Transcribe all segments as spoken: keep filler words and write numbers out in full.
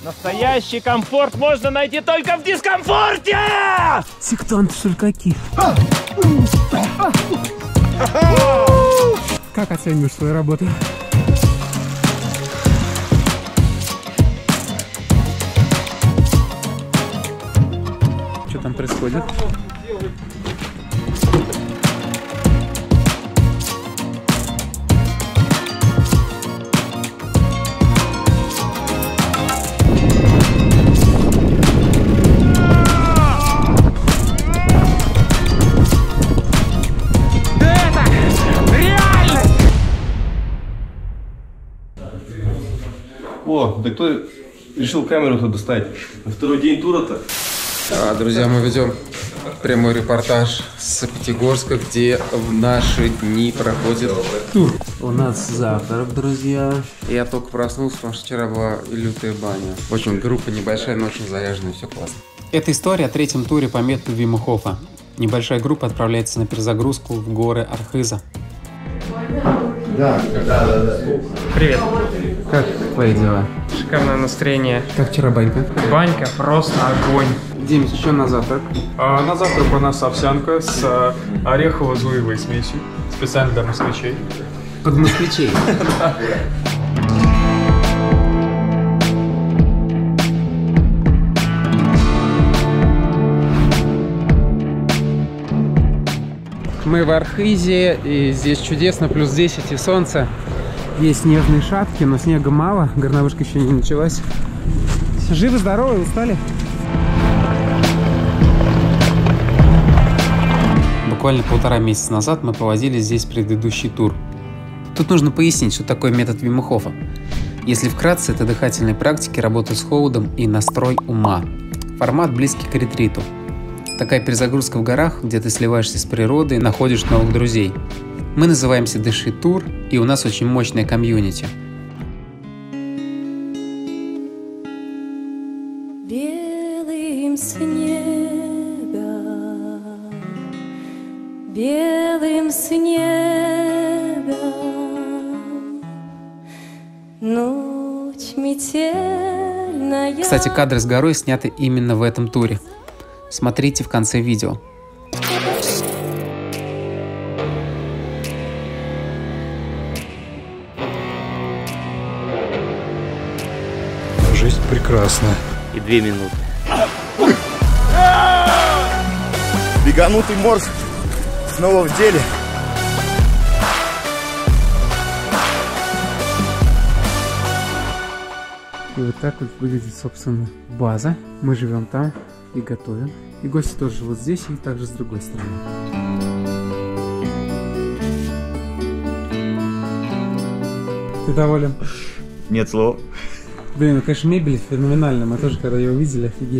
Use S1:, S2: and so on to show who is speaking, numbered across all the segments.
S1: Настоящий комфорт можно найти только в дискомфорте!
S2: Сектанты-ширкаки. Как оцениваешь свою работу? Что там происходит?
S3: О, да кто решил камеру-то достать? На второй день тура-то?
S2: А, друзья, мы ведем прямой репортаж с Пятигорска, где в наши дни проходит тур. У нас завтрак, друзья. Я только проснулся, потому что вчера была лютая баня. В общем, группа небольшая, но очень заряженная, все классно. Это история о третьем туре по методу Вима Хофа. Небольшая группа отправляется на перезагрузку в горы Архиза.
S4: Да, да, да, да.
S5: Привет.
S2: Как твои дела?
S5: Шикарное настроение.
S2: Как вчера банька?
S5: Банька просто огонь.
S2: Дим, что на завтрак?
S5: А, на завтрак у нас овсянка с а, орехово-зуевой смесью. Специально для москвичей.
S2: Под москвичей? Мы в Архизе, и здесь чудесно, плюс десять и солнце. Есть снежные шапки, но снега мало, горнолыжка еще не началась. Живы, здоровы, устали? Буквально полтора месяца назад мы проводили здесь предыдущий тур. Тут нужно пояснить, что такое метод Вима Хофа. Если вкратце, это дыхательные практики, работа с холодом и настрой ума. Формат близкий к ретриту. Такая перезагрузка в горах, где ты сливаешься с природой, находишь новых друзей. Мы называемся Дыши Тур, и у нас очень мощная комьюнити.
S6: Белым снегом, белым снегом, ночь метельная.
S2: Кстати, кадры с горой сняты именно в этом туре. Смотрите в конце видео.
S7: Жизнь прекрасна.
S1: И две минуты.
S4: Беганутый морж снова в деле.
S2: И вот так вот выглядит, собственно, база. Мы живем там и готовим. И гости тоже живут здесь и также с другой стороны. Ты доволен?
S4: Нет слов.
S2: Блин, ну, конечно, мебель феноменальная. Мы тоже, когда ее увидели, офигели.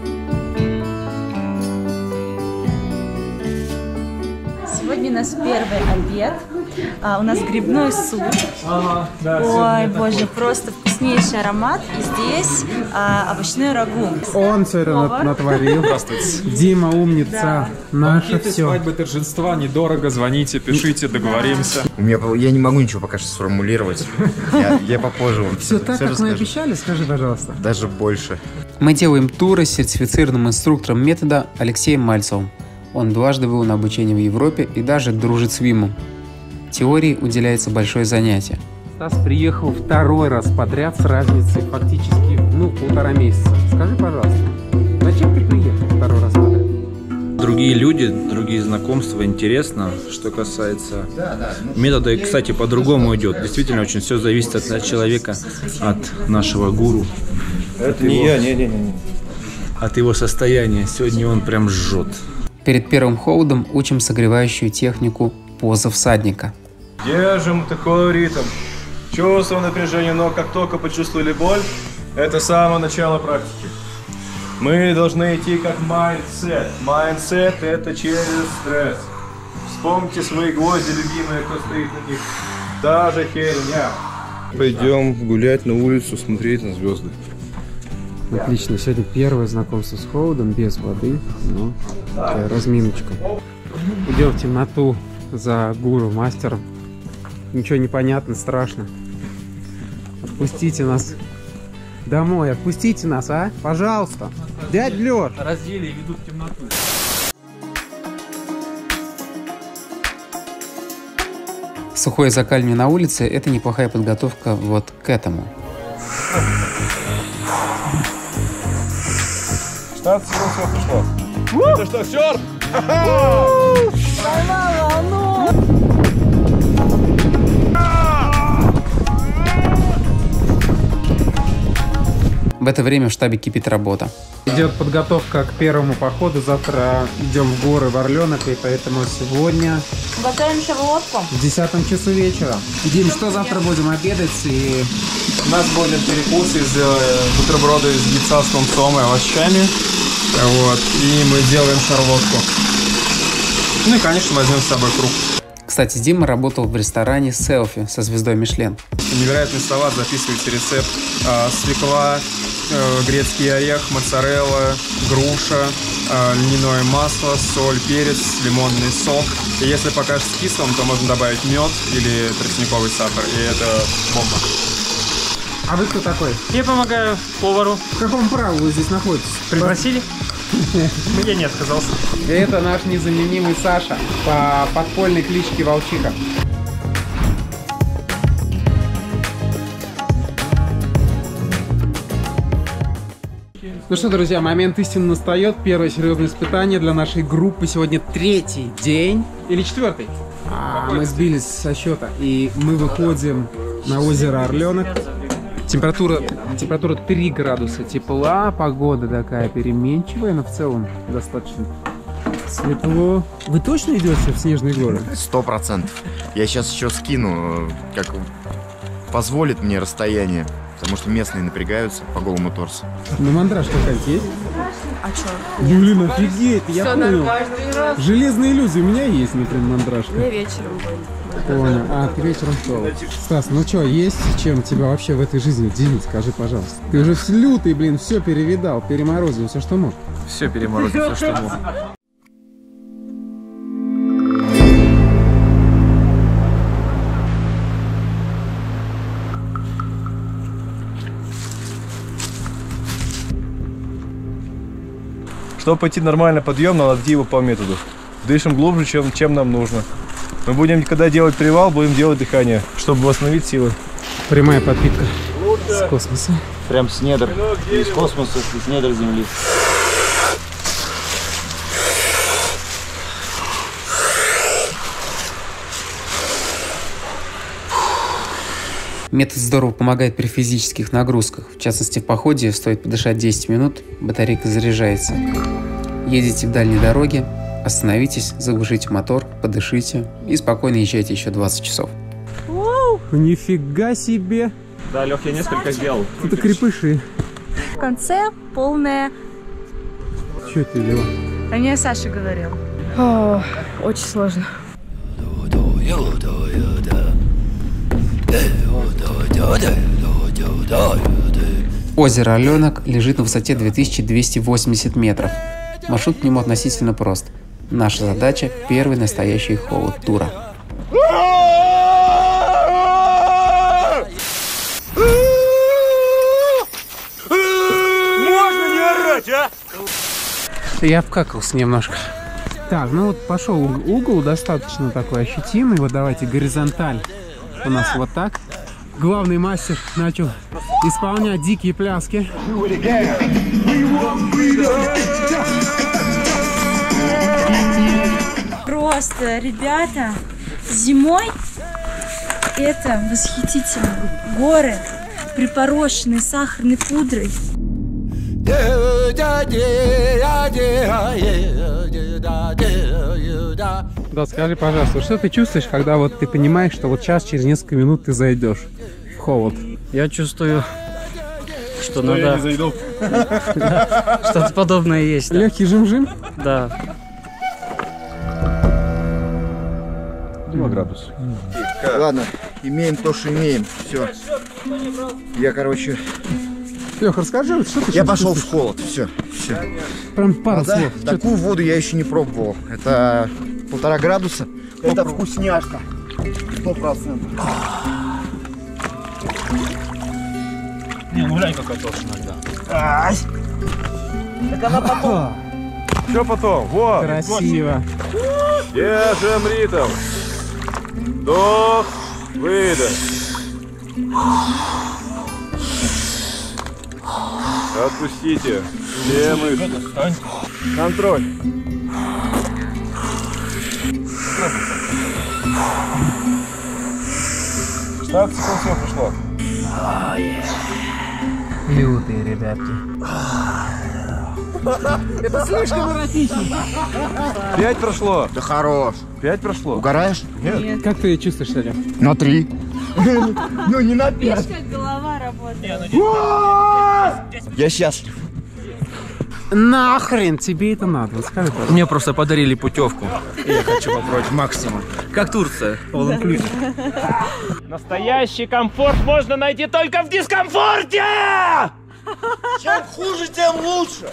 S8: Сегодня у нас первый обед. А, у нас грибной суп.
S5: Ага, да,
S8: Ой, боже, просто вкуснейший аромат. И здесь а, овощной рагу.
S2: Он все это
S8: Повар.
S2: натворил.
S5: Здравствуйте.
S2: Дима умница. Наше
S5: Банкеты,
S2: все.
S5: свадьбы, торжества, недорого. Звоните, пишите, договоримся.
S4: У меня, я не могу ничего пока что сформулировать. Я, я попозже вам
S2: Все так, как
S4: расскажу.
S2: мы обещали, скажи, пожалуйста.
S4: Даже больше.
S2: Мы делаем туры с сертифицированным инструктором метода Алексеем Мальцевым. Он дважды был на обучении в Европе и даже дружит с Вимом. Теории уделяется большое занятие. Стас приехал второй раз подряд с разницей фактически, ну, полтора месяца. Скажи, пожалуйста, зачем ты приехал второй раз подряд?
S9: Другие люди, другие знакомства, интересно. Что касается метода, и, кстати, по-другому идет. Действительно, очень все зависит от, от человека, от нашего гуру.
S3: Это не я, не-не-не.
S9: От его состояния. Сегодня он прям жжет.
S2: Перед первым холодом учим согревающую технику поза всадника.
S3: Держим такой ритм. Чувствуем напряжение, но как только почувствовали боль, это самое начало практики. Мы должны идти как майндсет. Майндсет — это через стресс. Вспомните свои гвозди, любимые, кто стоит на них. Та же херня. Пойдем гулять на улицу, смотреть на звезды.
S2: Отлично, сегодня первое знакомство с холодом, без воды, но такая разминочка. Идем в темноту за гуру, мастером. Ничего не понятно, страшно. Отпустите нас. домой. Отпустите нас, а? Пожалуйста. Дядь Лёш.
S5: Раздели и ведут в темноту.
S2: Сухое закаливание на улице – это неплохая подготовка вот к этому.
S3: шестнадцать секунд всего пришло. Это что, серф?
S2: В это время в штабе кипит работа. Идет подготовка к первому походу. Завтра идем в горы в Орленок, и поэтому сегодня
S8: Готовим шарлотку.
S2: в десятом часу вечера. Дим, что завтра будем обедать? И
S5: У нас будет перекус из э, бутерброда из яйца с тунцом и овощами. Вот. И мы делаем шарлотку. Ну и, конечно, возьмем с собой круг.
S2: Кстати, Дима работал в ресторане «Селфи» со звездой Мишлен.
S5: Невероятный салат, записывайте рецепт. А, свекла, э, грецкий орех, моцарелла, груша, э, льняное масло, соль, перец, лимонный сок. И если покажется кислым, то можно добавить мед или тростниковый сахар. И это бомба.
S2: А вы кто такой?
S1: Я помогаю повару.
S2: В каком праву вы здесь находитесь?
S1: Пригласили? Я не отказался.
S2: Это наш незаменимый Саша по подпольной кличке Волчиха. Ну что, друзья, момент истины настает. Первое серьезное испытание для нашей группы. Сегодня третий день. Или четвертый? А, мы сбились со счета. И мы выходим на озеро Орленок. Температура, температура три градуса тепла. Погода такая переменчивая, но в целом достаточно светло. Вы точно идете в снежные горы?
S4: Сто процентов. Я сейчас еще скину, как позволит мне расстояние. Потому что местные напрягаются по голому торсу.
S2: Ну, мандраж какая-то есть?
S8: А чё?
S2: Блин, офигеть, я понял. Железные иллюзии у меня есть, например, мандраж.
S8: Я вечером буду.
S2: Понял. А, ты вечером шел. Стас, ну что, есть чем тебя вообще в этой жизни удивить? Скажи, пожалуйста. Ты уже все лютый, блин, все перевидал, переморозил, все, что мог.
S5: Все переморозил, все, что мог.
S3: Чтобы пойти нормально подъем, надо идти его по методу. Дышим глубже, чем, чем нам нужно. Мы будем, когда делать привал, будем делать дыхание, чтобы восстановить силы.
S2: Прямая подпитка с космоса.
S9: Прям с недр. Не из космоса, с недр Земли.
S2: Метод здорово помогает при физических нагрузках. В частности, в походе стоит подышать десять минут, батарейка заряжается. Едете в дальней дороге, остановитесь, заглушите мотор, подышите и спокойно езжайте еще двадцать часов. Нифига себе!
S1: Да, Лех, я несколько сделал.
S2: Это крепыши.
S8: В конце полная...
S2: Че ты, Лева?
S8: А мне Саша говорил. О, очень сложно.
S2: Озеро Орленок лежит на высоте две тысячи двести восемьдесят метров. Маршрут к нему относительно прост. Наша задача – первый настоящий холод тура.
S1: Можно не орать, а?
S2: Я обкакался немножко. Так, ну вот пошел угол достаточно такой ощутимый. Вот давайте горизонталь у нас вот так. Главный мастер начал исполнять дикие пляски.
S8: Просто, ребята, зимой это восхитительно. Горы, припорошенные сахарной пудрой.
S2: Да, скажи, пожалуйста, что ты чувствуешь, когда вот ты понимаешь, что вот сейчас, через несколько минут ты зайдешь в холод?
S10: Я чувствую, что надо... Что-то подобное есть.
S2: Легкий жим-жим?
S10: Да.
S3: Два градуса.
S4: Ладно, имеем то, что имеем. Все. Я, короче...
S2: Лех, расскажи, что ты
S4: Я пошел в холод. Все. Все.
S2: Прям пару
S4: Вода,
S2: слов.
S4: такую воду я еще не пробовал. Это полтора градуса. Это вкусняшка. Сто процентов.
S9: Не, ну глянь, какая толщина льда.
S1: Так она потом.
S3: Что потом? Вот.
S5: Красиво.
S3: Держим ритм. Вдох, выдох. Отпустите. Все мышцы. Контроль. шестнадцать секунд все пришло.
S2: Лютые ребятки.
S5: Это слишком эротично.
S3: Пять прошло.
S4: Да хорош.
S3: Пять прошло.
S4: Угораешь?
S3: Нет.
S5: Как ты чувствуешь себя?
S4: На три. Ну не на пять.
S8: Как голова работает.
S4: Я счастлив.
S5: Нахрен тебе это надо? Скажи, пожалуйста.
S9: Мне просто подарили путевку. И я хочу попробовать максимум. Как Турция. All inclusive.
S1: Настоящий комфорт можно найти только в дискомфорте!
S3: Чем хуже, тем лучше.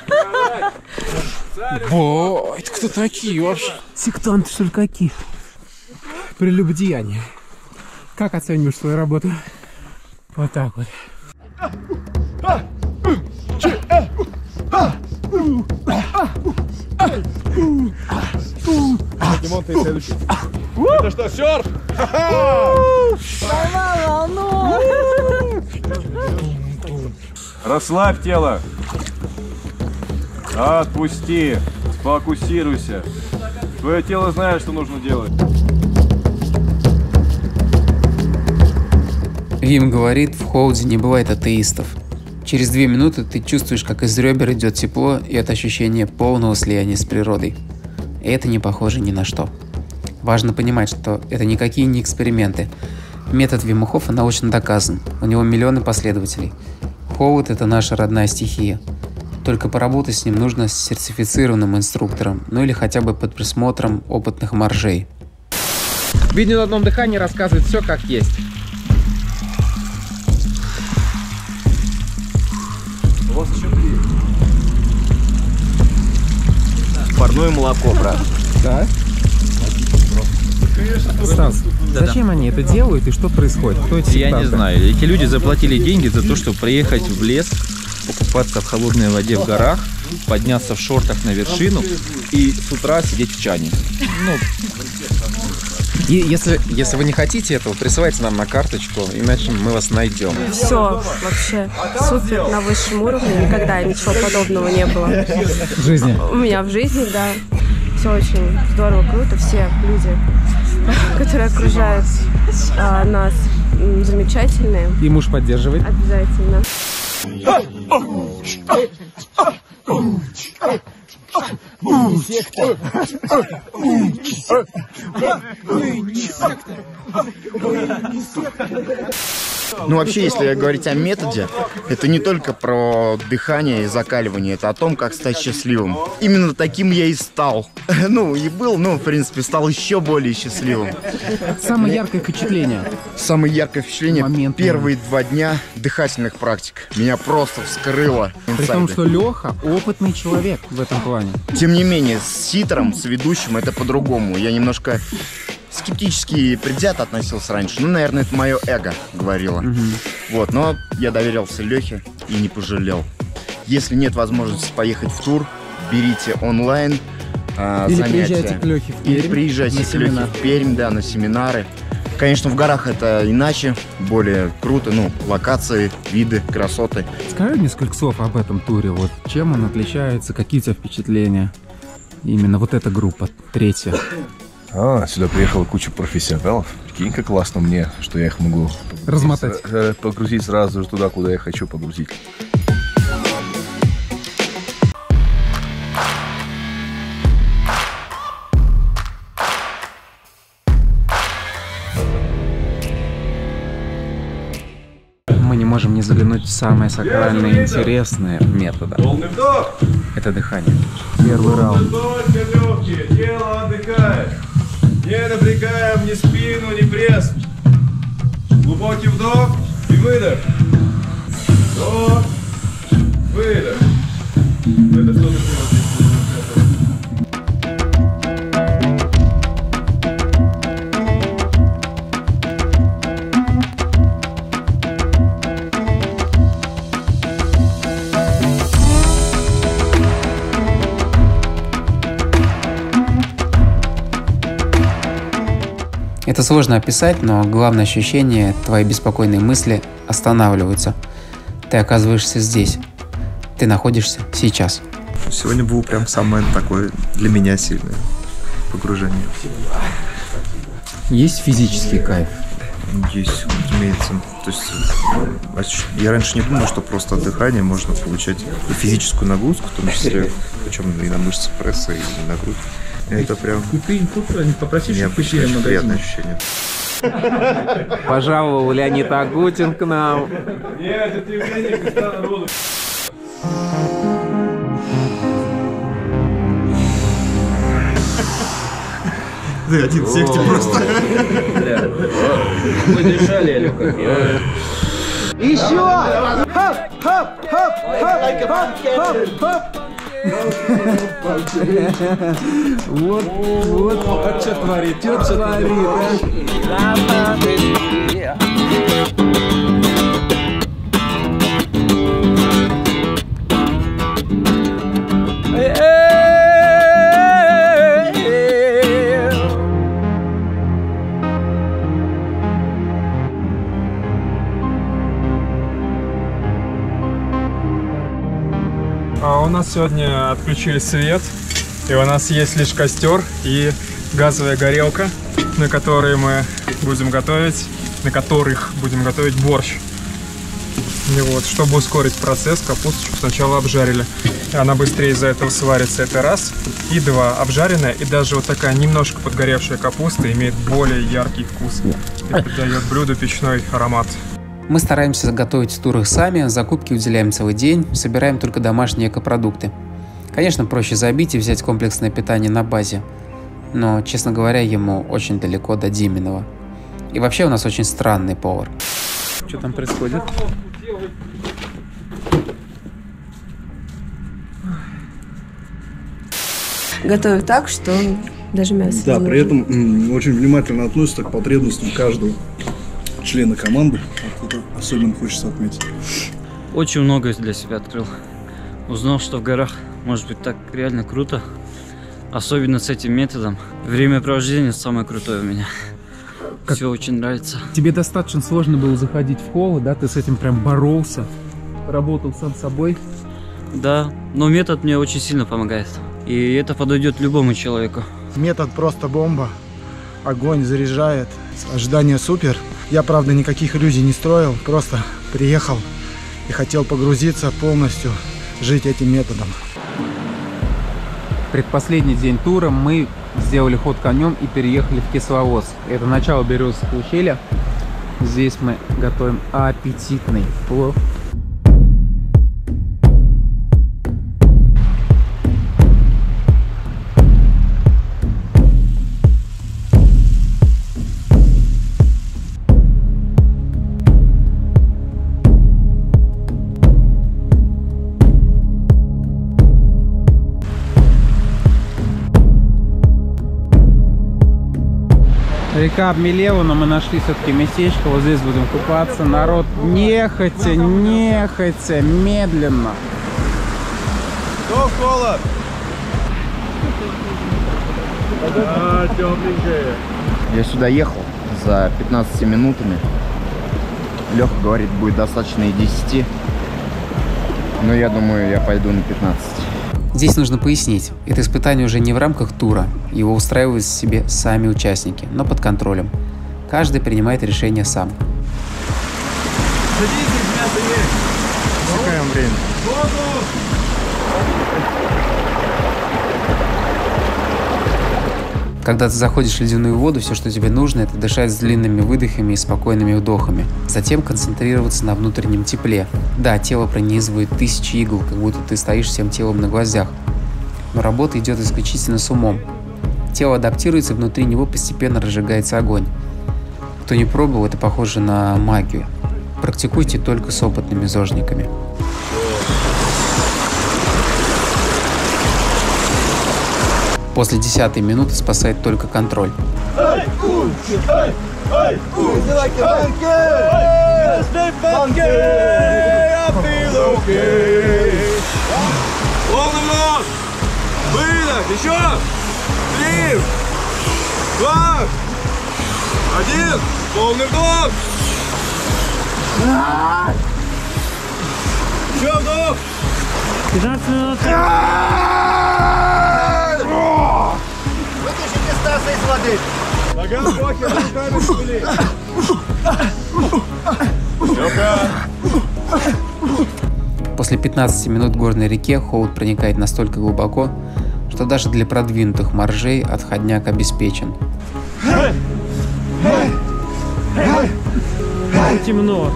S5: О, это кто такие вообще? Сектанты, что ли, какие? Прелюбодеяние. Как оцениваешь свою работу? Вот так вот.
S3: Димон, ты следующий. Это что, серф? Расслабь тело. Отпусти. Сфокусируйся. Твое тело знает, что нужно делать.
S2: Вим говорит, в холоде не бывает атеистов. Через две минуты ты чувствуешь, как из ребер идет тепло и от ощущения полного слияния с природой. И это не похоже ни на что. Важно понимать, что это никакие не эксперименты. Метод Вима Хофа научно доказан, у него миллионы последователей. Холод – это наша родная стихия. Только поработать с ним нужно с сертифицированным инструктором, ну или хотя бы под присмотром опытных моржей.
S5: Видео на одном дыхании рассказывает все как есть.
S4: Парное молоко, брат.
S5: Да? Стас,
S9: Да-да.
S5: зачем они это делают и что происходит? Кто эти
S9: Я не
S5: сектанты?
S9: знаю. Эти люди заплатили деньги за то, чтобы приехать в лес, покупаться в холодной воде в горах, подняться в шортах на вершину и с утра сидеть в чане. Ну,
S5: И если, если вы не хотите этого, присылайте нам на карточку, иначе мы вас найдем.
S6: Все вообще супер на высшем уровне. Никогда ничего подобного не было.
S5: В жизни.
S6: У меня в жизни, да. Все очень здорово, круто. Все люди, которые окружают а, нас, м, замечательные.
S5: И муж поддерживает.
S6: Обязательно.
S4: Ну, вообще, если говорить о методе, это не только про дыхание и закаливание, это о том, как стать счастливым. Именно таким я и стал. Ну, и был, но, в принципе, стал еще более счастливым.
S5: Самое яркое впечатление.
S4: Самое яркое впечатление
S5: Момент.
S4: первые два дня дыхательных практик. Меня просто вскрыло.
S5: При том, что Леха опытный человек в этом плане.
S4: Тем не менее, с титром, с ведущим это по-другому. Я немножко скептически и предвзято относился раньше. Ну, наверное, это мое эго говорило.
S5: Угу.
S4: Вот, но я доверился Лехе и не пожалел. Если нет возможности поехать в тур, берите онлайн а,
S5: Или
S4: занятия.
S5: приезжайте к Лехе в Пермь.
S4: Или приезжайте
S5: на
S4: к Лехе
S5: семинар.
S4: в Пермь, да, на семинары. Конечно, в горах это иначе, более круто, ну, локации, виды, красоты.
S5: Скажи несколько слов об этом туре. Вот чем он отличается, какие у тебя впечатления? Именно вот эта группа, третья.
S11: А, сюда приехала куча профессионалов. Прикинь, как классно мне, что я их могу
S5: Размотать.
S11: э, погрузить сразу же туда, куда я хочу погрузить.
S2: Мы не можем не заглянуть в самое сакральное и интересное метода.
S3: Полный вдох.
S2: Это дыхание.
S5: Первый раунд.
S3: Только легкие, тело отдыхает. Не напрягаем ни спину, ни пресс. Глубокий вдох и выдох. Вдох, выдох. Это что такое?
S2: Это сложно описать, но главное ощущение – твои беспокойные мысли останавливаются. Ты оказываешься здесь. Ты находишься сейчас.
S12: Сегодня было прям самое такое для меня сильное погружение.
S2: Есть физический кайф?
S12: Есть, разумеется. То есть я раньше не думал, что просто от дыхания можно получать и физическую нагрузку, в том числе, причем и на мышцы пресса, и на грудь. Это прям...
S9: Купи инпут, не попроси, чтобы купили в
S12: приятное ощущение.
S2: Пожаловал Леонид Агутин к нам.
S3: Нет, это явление Кристиана Роналду.
S12: Ты один в секте просто.
S9: Мы дышали, Алёк, как я.
S13: Еще! Хоп, хоп, хоп, хоп, хоп, хоп.
S2: Вот, вот, а что творит, что творит, а?
S5: А у нас сегодня отключили свет, и у нас есть лишь костер и газовая горелка, на которой мы будем готовить, на которых будем готовить борщ. И вот, чтобы ускорить процесс, капусточку сначала обжарили. И она быстрее из-за этого сварится, это раз. И два, обжаренная, и даже вот такая немножко подгоревшая капуста имеет более яркий вкус и придает блюду печной аромат.
S2: Мы стараемся готовить в турах сами, закупки уделяем целый день, собираем только домашние экопродукты. Конечно, проще забить и взять комплексное питание на базе, но, честно говоря, ему очень далеко до Диминого. И вообще у нас очень странный повар. Что там происходит?
S6: Готовят так, что даже мясо.
S14: Да, при этом м, очень внимательно относятся к потребностям каждого члена команды. Это особенно хочется отметить.
S10: Очень многое для себя открыл. Узнал, что в горах может быть так реально круто. Особенно с этим методом. Времяпровождение самое крутое у меня. Как... Все очень нравится.
S2: Тебе достаточно сложно было заходить в холод, да? Ты с этим прям боролся, работал сам собой.
S10: Да, но метод мне очень сильно помогает. И это подойдет любому человеку.
S15: Метод просто бомба. Огонь заряжает. Ожидание супер. Я, правда, никаких иллюзий не строил. Просто приехал и хотел погрузиться полностью, жить этим методом.
S2: Предпоследний день тура мы сделали ход конем и переехали в Кисловодск. Это начало Березовского ущелья. Здесь мы готовим аппетитный плов. Река обмелела, но мы нашли все-таки местечко. Вот здесь будем купаться. Народ нехотя, нехотя, медленно.
S3: Кто в холод? А, тепленькая.
S4: Я сюда ехал за пятнадцатью минутами. Леха говорит, будет достаточно и десяти. Но я думаю, я пойду на пятнадцать.
S2: Здесь нужно пояснить, это испытание уже не в рамках тура, его устраивают себе сами участники, но под контролем. Каждый принимает решение сам.
S3: Садитесь, мясо есть.
S4: Засекаем время.
S2: Когда ты заходишь в ледяную воду, все, что тебе нужно, это дышать с длинными выдохами и спокойными вдохами. Затем концентрироваться на внутреннем тепле. Да, тело пронизывает тысячи игл, как будто ты стоишь всем телом на гвоздях. Но работа идет исключительно с умом. Тело адаптируется, внутри него постепенно разжигается огонь. Кто не пробовал, это похоже на магию. Практикуйте только с опытными зожниками. После десятой минуты спасает только контроль.
S3: Полный нос! Выдох! Еще! Три! Два! Один! Полный вдох! Еще вдох!
S1: пятнадцать минут.
S13: Вытащите Стаса из воды.
S3: Нога в боке, руками шевели.
S2: После пятнадцати минут в горной реке Хоуд проникает настолько глубоко, что даже для продвинутых моржей отходняк обеспечен.
S1: Темно.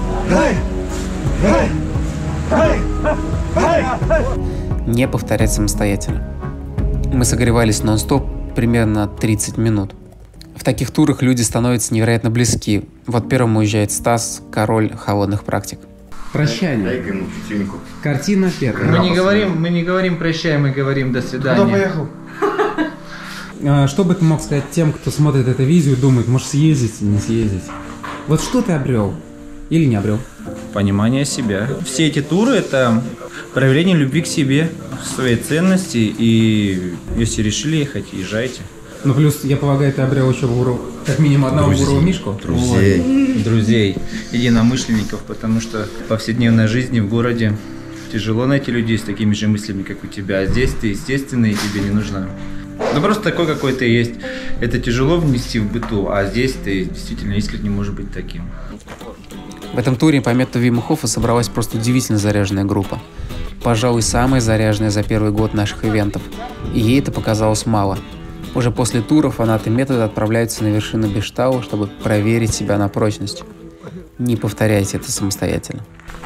S2: Не повторять самостоятельно. Мы согревались нон-стоп примерно тридцать минут. В таких турах люди становятся невероятно близки. Вот первым уезжает Стас, король холодных практик.
S4: Прощание.
S2: Картина первая.
S9: Мы не говорим, мы не говорим прощай, мы говорим до свидания.
S4: Кто поехал?
S2: Что бы ты мог сказать тем, кто смотрит это видео и думает, может съездить, не съездить? Вот что ты обрел или не обрел?
S9: Понимание себя. Все эти туры – это проявление любви к себе, своей ценности, и если решили ехать, езжайте.
S2: Ну плюс, я полагаю, ты обрел еще гуру, как минимум одного гуру Мишку.
S9: Друзей. Вот. Друзей, единомышленников, потому что в повседневной жизни в городе тяжело найти людей с такими же мыслями, как у тебя. А здесь ты естественный, и тебе не нужно. Ну просто такой, какой ты есть. Это тяжело внести в быту, а здесь ты действительно искренне можешь быть таким.
S2: В этом туре по методу Вима Хофа собралась просто удивительно заряженная группа. Пожалуй, самая заряженная за первый год наших ивентов. И ей это показалось мало. Уже после тура фанаты метода отправляются на вершину Бештау, чтобы проверить себя на прочность. Не повторяйте это самостоятельно.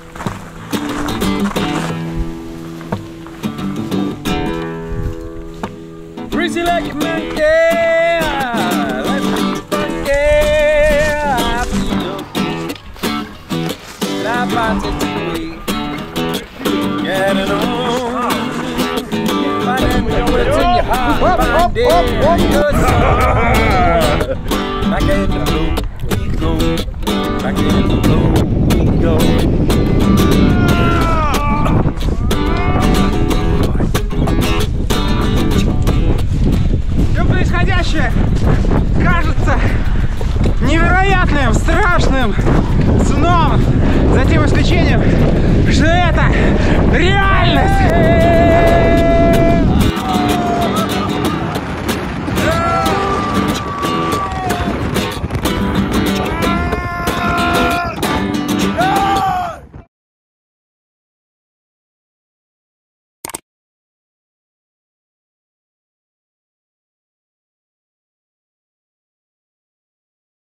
S13: Up, up, up, up. Back in the blue, go. Back in the blue, go.